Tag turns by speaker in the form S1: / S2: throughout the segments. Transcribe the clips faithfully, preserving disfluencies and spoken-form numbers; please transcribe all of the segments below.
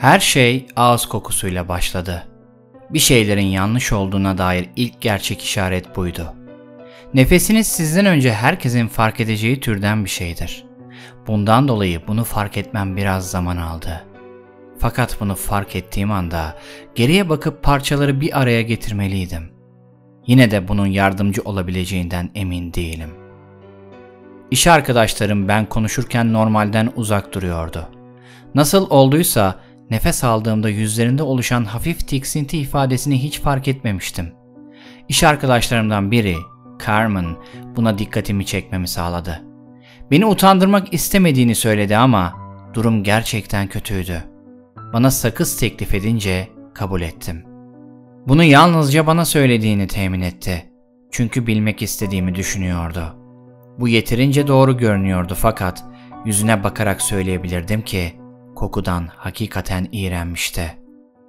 S1: Her şey ağız kokusuyla başladı. Bir şeylerin yanlış olduğuna dair ilk gerçek işaret buydu. Nefesiniz sizden önce herkesin fark edeceği türden bir şeydir. Bundan dolayı bunu fark etmem biraz zaman aldı. Fakat bunu fark ettiğim anda geriye bakıp parçaları bir araya getirmeliydim. Yine de bunun yardımcı olabileceğinden emin değilim. İş arkadaşlarım ben konuşurken normalden uzak duruyordu. Nasıl olduysa nefes aldığımda yüzlerinde oluşan hafif tiksinti ifadesini hiç fark etmemiştim. İş arkadaşlarımdan biri, Carmen, buna dikkatimi çekmemi sağladı. Beni utandırmak istemediğini söyledi ama durum gerçekten kötüydü. Bana sakız teklif edince kabul ettim. Bunu yalnızca bana söylediğini temin etti. Çünkü bilmek istediğimi düşünüyordu. Bu yeterince doğru görünüyordu fakat yüzüne bakarak söyleyebilirdim ki kokudan hakikaten iğrenmişti.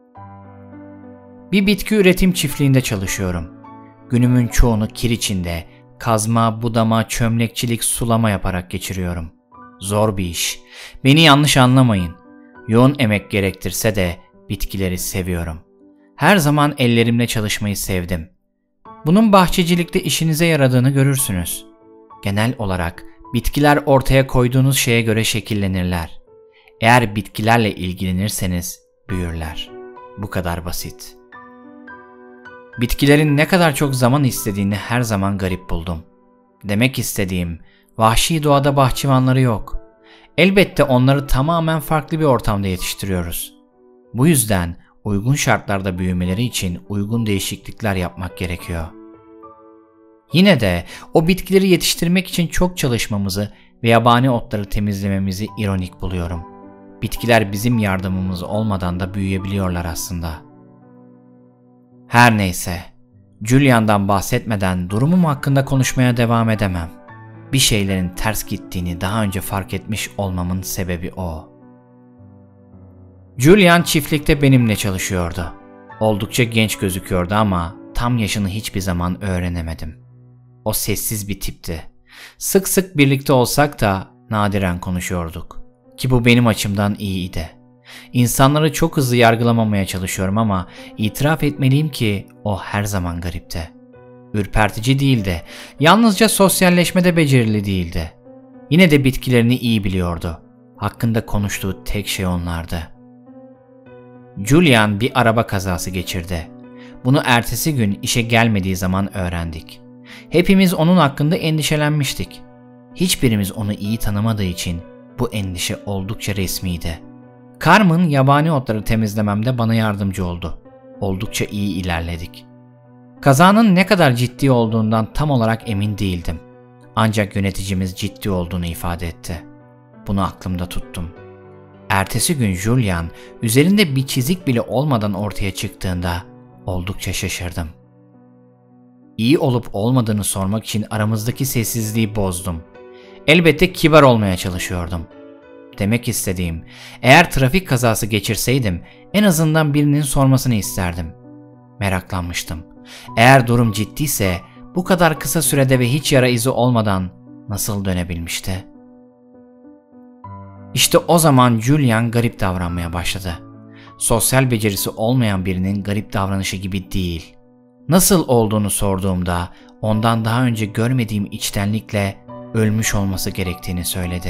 S1: Bir bitki üretim çiftliğinde çalışıyorum. Günümün çoğunu kir içinde kazma, budama, çömlekçilik, sulama yaparak geçiriyorum. Zor bir iş. Beni yanlış anlamayın. Yoğun emek gerektirse de bitkileri seviyorum. Her zaman ellerimle çalışmayı sevdim. Bunun bahçecilikte işinize yaradığını görürsünüz. Genel olarak bitkiler ortaya koyduğunuz şeye göre şekillenirler. Eğer bitkilerle ilgilenirseniz büyürler. Bu kadar basit. Bitkilerin ne kadar çok zaman istediğini her zaman garip buldum. Demek istediğim, vahşi doğada bahçıvanları yok. Elbette onları tamamen farklı bir ortamda yetiştiriyoruz. Bu yüzden uygun şartlarda büyümeleri için uygun değişiklikler yapmak gerekiyor. Yine de o bitkileri yetiştirmek için çok çalışmamızı ve yabani otları temizlememizi ironik buluyorum. Bitkiler bizim yardımımız olmadan da büyüyebiliyorlar aslında. Her neyse, Julian'dan bahsetmeden durumum hakkında konuşmaya devam edemem. Bir şeylerin ters gittiğini daha önce fark etmiş olmamın sebebi o. Julian çiftlikte benimle çalışıyordu. Oldukça genç gözüküyordu ama tam yaşını hiçbir zaman öğrenemedim. O sessiz bir tipti. Sık sık birlikte olsak da nadiren konuşuyorduk. Ki bu benim açımdan iyiydi. İnsanları çok hızlı yargılamamaya çalışıyorum ama itiraf etmeliyim ki o her zaman garipti. Ürpertici değildi. Yalnızca sosyalleşmede becerili değildi. Yine de bitkilerini iyi biliyordu. Hakkında konuştuğu tek şey onlardı. Julian bir araba kazası geçirdi. Bunu ertesi gün işe gelmediği zaman öğrendik. Hepimiz onun hakkında endişelenmiştik. Hiçbirimiz onu iyi tanımadığı için bu endişe oldukça resmiydi. Carmen yabani otları temizlememde bana yardımcı oldu. Oldukça iyi ilerledik. Kazanın ne kadar ciddi olduğundan tam olarak emin değildim. Ancak yöneticimiz ciddi olduğunu ifade etti. Bunu aklımda tuttum. Ertesi gün Julian üzerinde bir çizik bile olmadan ortaya çıktığında oldukça şaşırdım. İyi olup olmadığını sormak için aramızdaki sessizliği bozdum. Elbette kibar olmaya çalışıyordum. Demek istediğim, eğer trafik kazası geçirseydim en azından birinin sormasını isterdim. Meraklanmıştım. Eğer durum ciddiyse bu kadar kısa sürede ve hiç yara izi olmadan nasıl dönebilmişti? İşte o zaman Julian garip davranmaya başladı. Sosyal becerisi olmayan birinin garip davranışı gibi değil. Nasıl olduğunu sorduğumda ondan daha önce görmediğim içtenlikle ölmüş olması gerektiğini söyledi.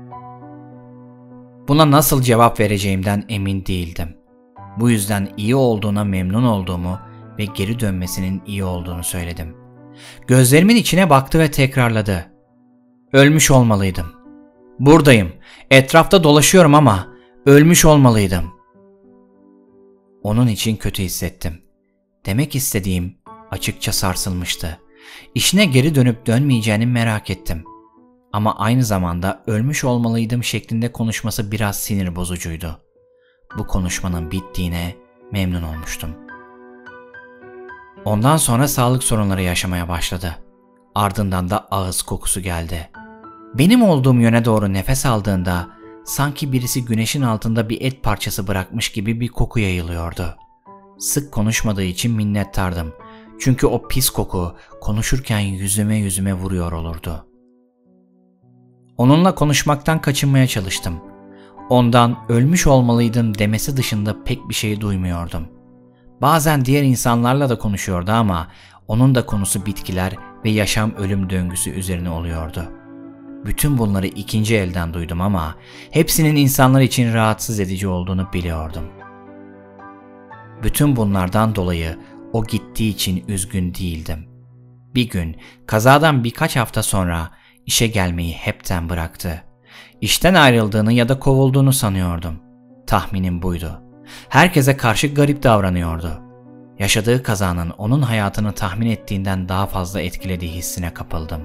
S1: Buna nasıl cevap vereceğimden emin değildim. Bu yüzden iyi olduğuna memnun olduğumu ve geri dönmesinin iyi olduğunu söyledim. Gözlerimin içine baktı ve tekrarladı. Ölmüş olmalıydım. Buradayım. Etrafta dolaşıyorum ama ölmüş olmalıydım. Onun için kötü hissettim. Demek istediğim açıkça sarsılmıştı. İşine geri dönüp dönmeyeceğini merak ettim. Ama aynı zamanda ölmüş olmalıydım şeklinde konuşması biraz sinir bozucuydu. Bu konuşmanın bittiğine memnun olmuştum. Ondan sonra sağlık sorunları yaşamaya başladı. Ardından da ağız kokusu geldi. Benim olduğum yöne doğru nefes aldığında sanki birisi güneşin altında bir et parçası bırakmış gibi bir koku yayılıyordu. Sık konuşmadığı için minnettardım. Çünkü o pis koku konuşurken yüzüme yüzüme vuruyor olurdu. Onunla konuşmaktan kaçınmaya çalıştım. Ondan ölmüş olmalıydın demesi dışında pek bir şey duymuyordum. Bazen diğer insanlarla da konuşuyordu ama onun da konusu bitkiler ve yaşam ölüm döngüsü üzerine oluyordu. Bütün bunları ikinci elden duydum ama hepsinin insanlar için rahatsız edici olduğunu biliyordum. Bütün bunlardan dolayı o gittiği için üzgün değildim. Bir gün kazadan birkaç hafta sonra işe gelmeyi hepten bıraktı. İşten ayrıldığını ya da kovulduğunu sanıyordum. Tahminim buydu. Herkese karşı garip davranıyordu. Yaşadığı kazanın onun hayatını tahmin ettiğinden daha fazla etkilediği hissine kapıldım.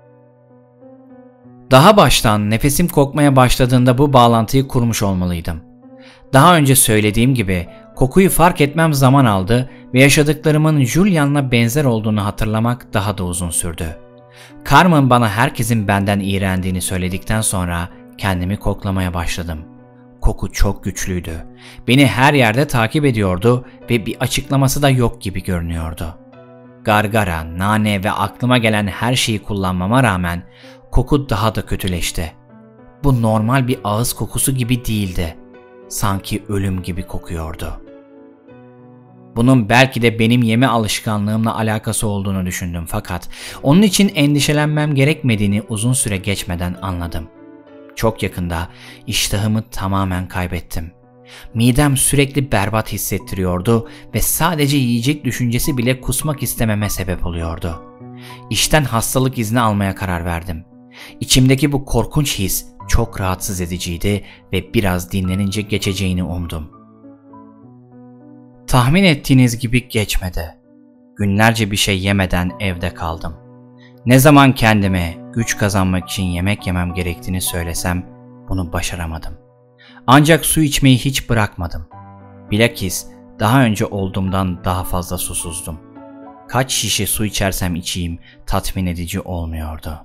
S1: Daha baştan nefesim kokmaya başladığında bu bağlantıyı kurmuş olmalıydım. Daha önce söylediğim gibi kokuyu fark etmem zaman aldı ve yaşadıklarımın Julian'la benzer olduğunu hatırlamak daha da uzun sürdü. Carmen bana herkesin benden iğrendiğini söyledikten sonra kendimi koklamaya başladım. Koku çok güçlüydü. Beni her yerde takip ediyordu ve bir açıklaması da yok gibi görünüyordu. Gargara, nane ve aklıma gelen her şeyi kullanmama rağmen koku daha da kötüleşti. Bu normal bir ağız kokusu gibi değildi. Sanki ölüm gibi kokuyordu. Bunun belki de benim yeme alışkanlığımla alakası olduğunu düşündüm fakat onun için endişelenmem gerekmediğini uzun süre geçmeden anladım. Çok yakında iştahımı tamamen kaybettim. Midem sürekli berbat hissettiriyordu ve sadece yiyecek düşüncesi bile kusmak istememe sebep oluyordu. İşten hastalık izni almaya karar verdim. İçimdeki bu korkunç his çok rahatsız ediciydi ve biraz dinlenince geçeceğini umdum. Tahmin ettiğiniz gibi geçmedi. Günlerce bir şey yemeden evde kaldım. Ne zaman kendime güç kazanmak için yemek yemem gerektiğini söylesem bunu başaramadım. Ancak su içmeyi hiç bırakmadım. Bilakis daha önce olduğumdan daha fazla susuzdum. Kaç şişe su içersem içeyim tatmin edici olmuyordu.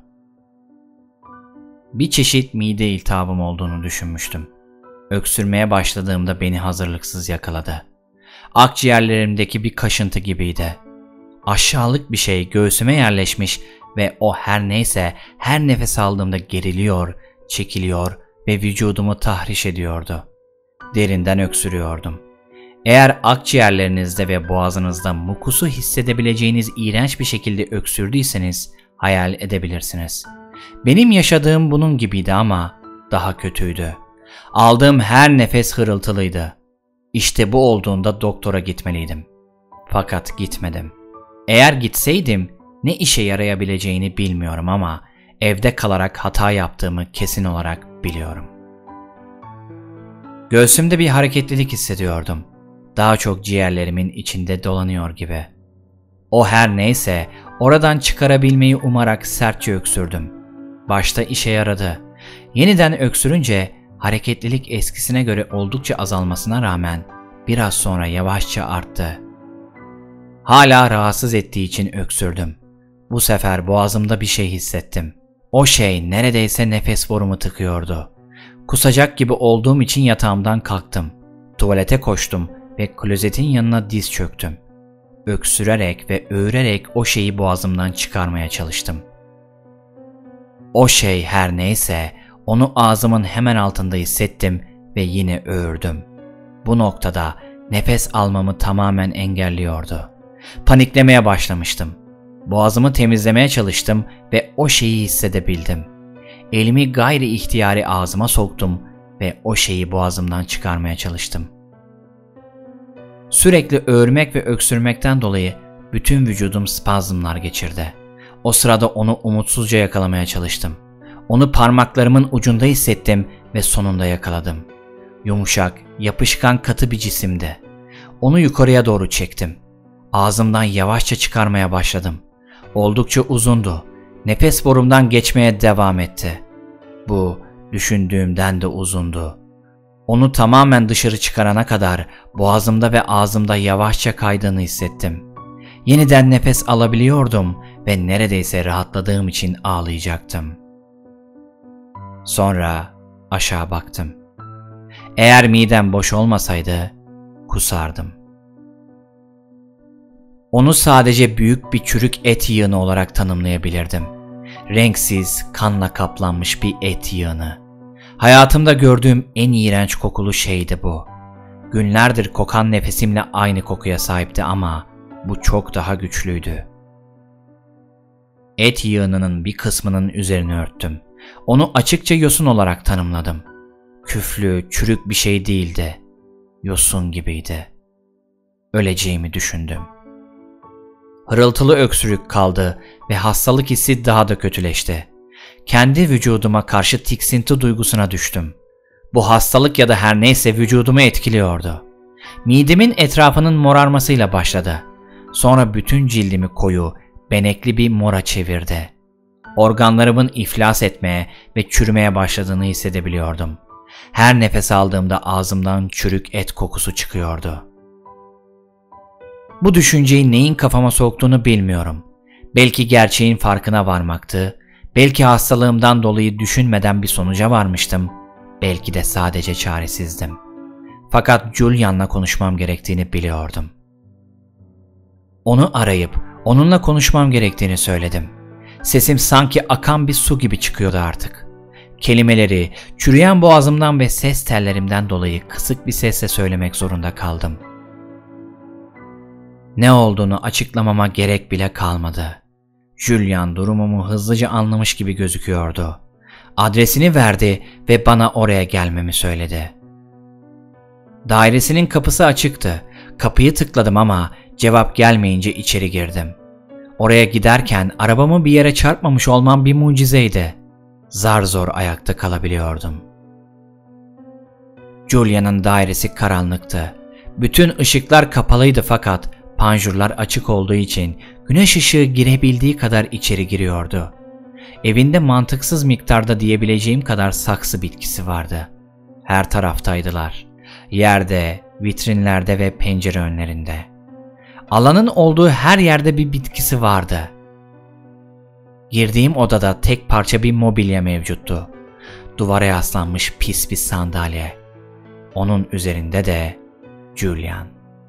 S1: Bir çeşit mide iltihabım olduğunu düşünmüştüm. Öksürmeye başladığımda beni hazırlıksız yakaladı. Akciğerlerimdeki bir kaşıntı gibiydi. Aşağılık bir şey göğsüme yerleşmiş ve o her neyse her nefes aldığımda geriliyor, çekiliyor ve vücudumu tahriş ediyordu. Derinden öksürüyordum. Eğer akciğerlerinizde ve boğazınızda mukusu hissedebileceğiniz iğrenç bir şekilde öksürdüyseniz hayal edebilirsiniz. Benim yaşadığım bunun gibiydi ama daha kötüydü. Aldığım her nefes hırıltılıydı. İşte bu olduğunda doktora gitmeliydim. Fakat gitmedim. Eğer gitseydim ne işe yarayabileceğini bilmiyorum ama evde kalarak hata yaptığımı kesin olarak biliyorum. Göğsümde bir hareketlilik hissediyordum. Daha çok ciğerlerimin içinde dolanıyor gibi. O her neyse oradan çıkarabilmeyi umarak sertçe öksürdüm. Başta işe yaradı. Yeniden öksürünce hareketlilik eskisine göre oldukça azalmasına rağmen biraz sonra yavaşça arttı. Hala rahatsız ettiği için öksürdüm. Bu sefer boğazımda bir şey hissettim. O şey neredeyse nefes borumu tıkıyordu. Kusacak gibi olduğum için yatağımdan kalktım. Tuvalete koştum ve klozetin yanına diz çöktüm. Öksürerek ve öğürerek o şeyi boğazımdan çıkarmaya çalıştım. O şey her neyse onu ağzımın hemen altında hissettim ve yine öğürdüm. Bu noktada nefes almamı tamamen engelliyordu. Paniklemeye başlamıştım. Boğazımı temizlemeye çalıştım ve o şeyi hissedebildim. Elimi gayri ihtiyari ağzıma soktum ve o şeyi boğazımdan çıkarmaya çalıştım. Sürekli öğürmek ve öksürmekten dolayı bütün vücudum spazmlar geçirdi. O sırada onu umutsuzca yakalamaya çalıştım. Onu parmaklarımın ucunda hissettim ve sonunda yakaladım. Yumuşak, yapışkan katı bir cisimdi. Onu yukarıya doğru çektim. Ağzımdan yavaşça çıkarmaya başladım. Oldukça uzundu. Nefes borumdan geçmeye devam etti. Bu düşündüğümden de uzundu. Onu tamamen dışarı çıkarana kadar boğazımda ve ağzımda yavaşça kaydığını hissettim. Yeniden nefes alabiliyordum ve neredeyse rahatladığım için ağlayacaktım. Sonra aşağı baktım. Eğer midem boş olmasaydı kusardım. Onu sadece büyük bir çürük et yığını olarak tanımlayabilirdim. Renksiz, kanla kaplanmış bir et yığını. Hayatımda gördüğüm en iğrenç kokulu şeydi bu. Günlerdir kokan nefesimle aynı kokuya sahipti ama bu çok daha güçlüydü. Et yığınının bir kısmının üzerini örttüm. Onu açıkça yosun olarak tanımladım. Küflü, çürük bir şey değildi. Yosun gibiydi. Öleceğimi düşündüm. Hırıltılı öksürük kaldı ve hastalık hissi daha da kötüleşti. Kendi vücuduma karşı tiksinti duygusuna düştüm. Bu hastalık ya da her neyse vücudumu etkiliyordu. Midemin etrafının morarmasıyla başladı. Sonra bütün cildimi koyu, benekli bir mora çevirdi. Organlarımın iflas etmeye ve çürümeye başladığını hissedebiliyordum. Her nefes aldığımda ağzımdan çürük et kokusu çıkıyordu. Bu düşünceyi neyin kafama soktuğunu bilmiyorum. Belki gerçeğin farkına varmaktı, belki hastalığımdan dolayı düşünmeden bir sonuca varmıştım, belki de sadece çaresizdim. Fakat Julian'la konuşmam gerektiğini biliyordum. Onu arayıp onunla konuşmam gerektiğini söyledim. Sesim sanki akan bir su gibi çıkıyordu artık. Kelimeleri çürüyen boğazımdan ve ses tellerimden dolayı kısık bir sesle söylemek zorunda kaldım. Ne olduğunu açıklamama gerek bile kalmadı. Julian durumumu hızlıca anlamış gibi gözüküyordu. Adresini verdi ve bana oraya gelmemi söyledi. Dairesinin kapısı açıktı. Kapıyı tıkladım ama cevap gelmeyince içeri girdim. Oraya giderken arabamı bir yere çarpmamış olmam bir mucizeydi. Zar zor ayakta kalabiliyordum. Julia'nın dairesi karanlıktı. Bütün ışıklar kapalıydı fakat panjurlar açık olduğu için güneş ışığı girebildiği kadar içeri giriyordu. Evinde mantıksız miktarda diyebileceğim kadar saksı bitkisi vardı. Her taraftaydılar. Yerde, vitrinlerde ve pencere önlerinde. Alanın olduğu her yerde bir bitkisi vardı. Girdiğim odada tek parça bir mobilya mevcuttu. Duvara yaslanmış pis bir sandalye. Onun üzerinde de Julian.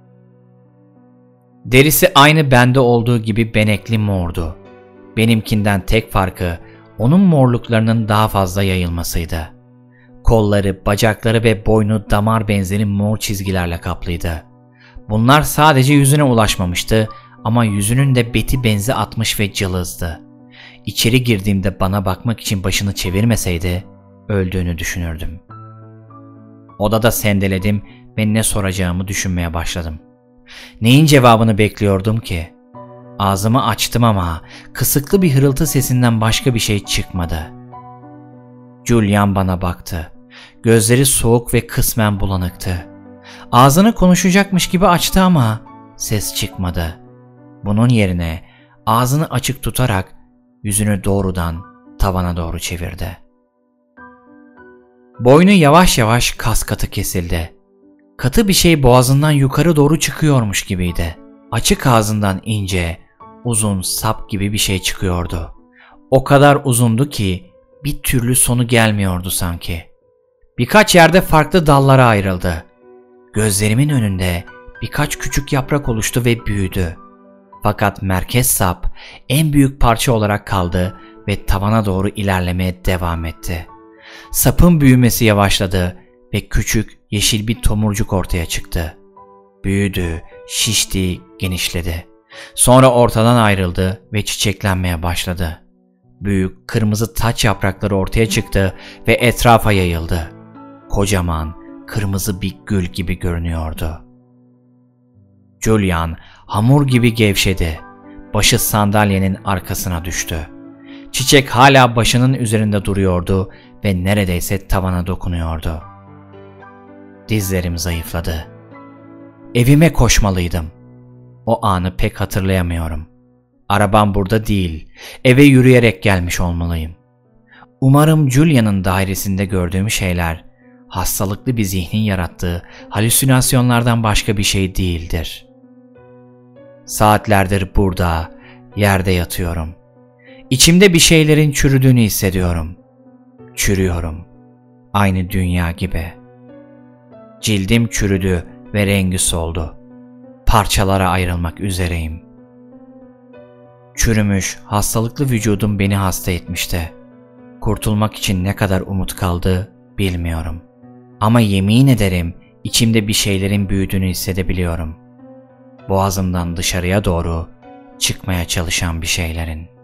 S1: Derisi aynı bende olduğu gibi benekli mordu. Benimkinden tek farkı onun morluklarının daha fazla yayılmasıydı. Kolları, bacakları ve boynu damar benzeri mor çizgilerle kaplıydı. Bunlar sadece yüzüne ulaşmamıştı ama yüzünün de beti benzi atmış ve cılızdı. İçeri girdiğimde bana bakmak için başını çevirmeseydi öldüğünü düşünürdüm. Odada sendeledim ve ne soracağımı düşünmeye başladım. Neyin cevabını bekliyordum ki? Ağzımı açtım ama kısıklı bir hırıltı sesinden başka bir şey çıkmadı. Julian bana baktı. Gözleri soğuk ve kısmen bulanıktı. Ağzını konuşacakmış gibi açtı ama ses çıkmadı. Bunun yerine ağzını açık tutarak yüzünü doğrudan tavana doğru çevirdi. Boynu yavaş yavaş kas katı kesildi. Katı bir şey boğazından yukarı doğru çıkıyormuş gibiydi. Açık ağzından ince, uzun sap gibi bir şey çıkıyordu. O kadar uzundu ki bir türlü sonu gelmiyordu sanki. Birkaç yerde farklı dallara ayrıldı. Gözlerimin önünde birkaç küçük yaprak oluştu ve büyüdü. Fakat merkez sap en büyük parça olarak kaldı ve tavana doğru ilerlemeye devam etti. Sapın büyümesi yavaşladı ve küçük yeşil bir tomurcuk ortaya çıktı. Büyüdü, şişti, genişledi. Sonra ortadan ayrıldı ve çiçeklenmeye başladı. Büyük kırmızı taç yaprakları ortaya çıktı ve etrafa yayıldı. Kocaman, kırmızı bir gül gibi görünüyordu. Julian hamur gibi gevşedi. Başı sandalyenin arkasına düştü. Çiçek hala başının üzerinde duruyordu ve neredeyse tavana dokunuyordu. Dizlerim zayıfladı. Evime koşmalıydım. O anı pek hatırlayamıyorum. Arabam burada değil, eve yürüyerek gelmiş olmalıyım. Umarım Julia'nın dairesinde gördüğüm şeyler, hastalıklı bir zihnin yarattığı halüsinasyonlardan başka bir şey değildir. Saatlerdir burada, yerde yatıyorum. İçimde bir şeylerin çürüdüğünü hissediyorum. Çürüyorum. Aynı dünya gibi. Cildim çürüdü ve rengi soldu. Parçalara ayrılmak üzereyim. Çürümüş, hastalıklı vücudum beni hasta etmişti. Kurtulmak için ne kadar umut kaldı Bilmiyorum. Ama yemin ederim içimde bir şeylerin büyüdüğünü hissedebiliyorum. Boğazımdan dışarıya doğru çıkmaya çalışan bir şeylerin.